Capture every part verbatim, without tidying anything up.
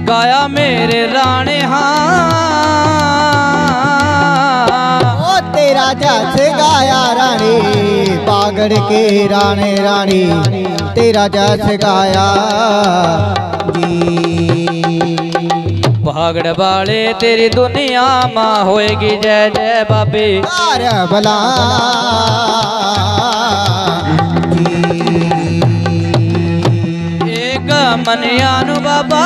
गाया मेरे राणे हाँ ओ तेरा जस गाया रानी बागड़ के राणे रानी तेरा जस गाया जी। बागड़ वाले तेरी दुनिया माँ होएगी जय जय बाबे भला एक मनियानु बाबा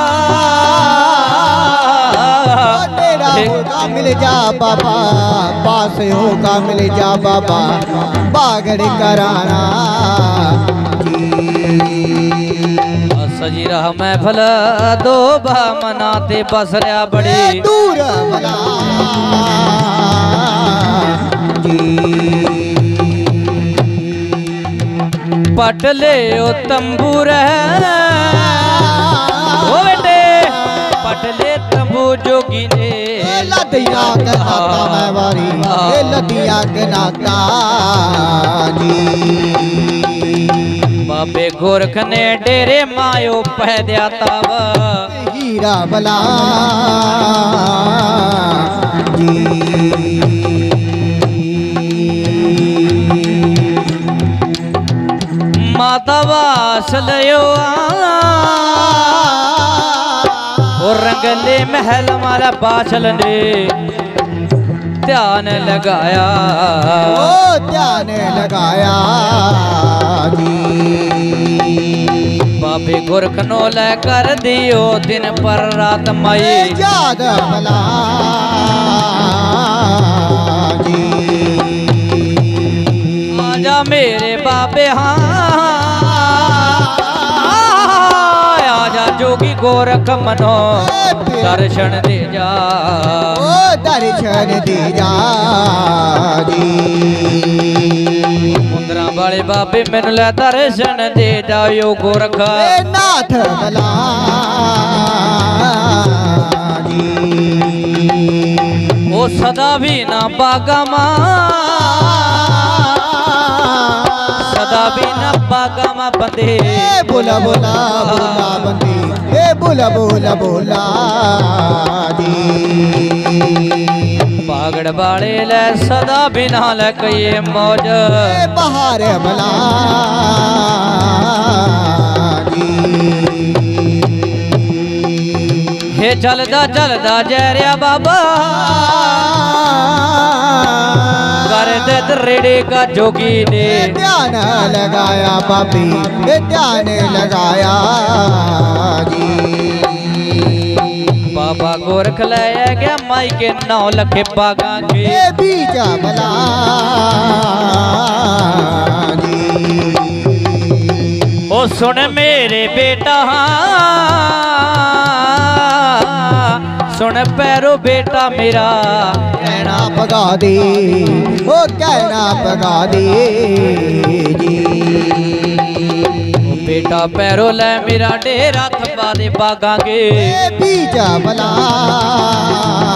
तेरा होगा मिल जा बाबा पास होगा मिल जा बाबा बागड़ कराना सजी रहा महफल दो बा मनाते बस रहा बड़ी दूर भला जी। पटले ओ तंबूर है ओ बेटे पटले तंबू जोगी ने लदिया के नाता मैं वारी लदिया के नाता जी। बाबे गोरख ने डेरे मायो पह दिया तब हीरा भला जी। माता वास लयो और रंगले महल मारा बाछल ने ध्यान लगाया ओ ध्यान लगाया जी। बाबे गोरख नो लेकर दियो दिन पर रात मई याद भला जी। आजा मेरे बाबे हाँ आजा जोगी गोरख मनो दर्शन दे जा ओ दर्शन दे जा जी। मुंदरा वाले बाबे मैनू लै दर्शन दे जाओ गोरख नाथ भला जी। ओ सदा भी ना बागा माँ सदा भी ना बागा माँ बंदे बोला बोला बोला बंदी ए बोला बोला बोला जी। बागड़ वाले ले सदा बिना लकये मौज बहार भला जी। हे चलदा चलदा जैरिया बाबा कर दे दरेड़े का जोगी ने ध्यान लगाया बाबी ध्यान लगाया जी। बाबा गोरख ले गया माई के नौ लखे बागा के बीजा भला जी। ओ सुन मेरे बेटा सुन पैरो बेटा मेरा कहना पगा दे ओ कहना पगा दे जी। बेटा पैरो ले मेरा डेरा थपा दे बागा के बीजा भला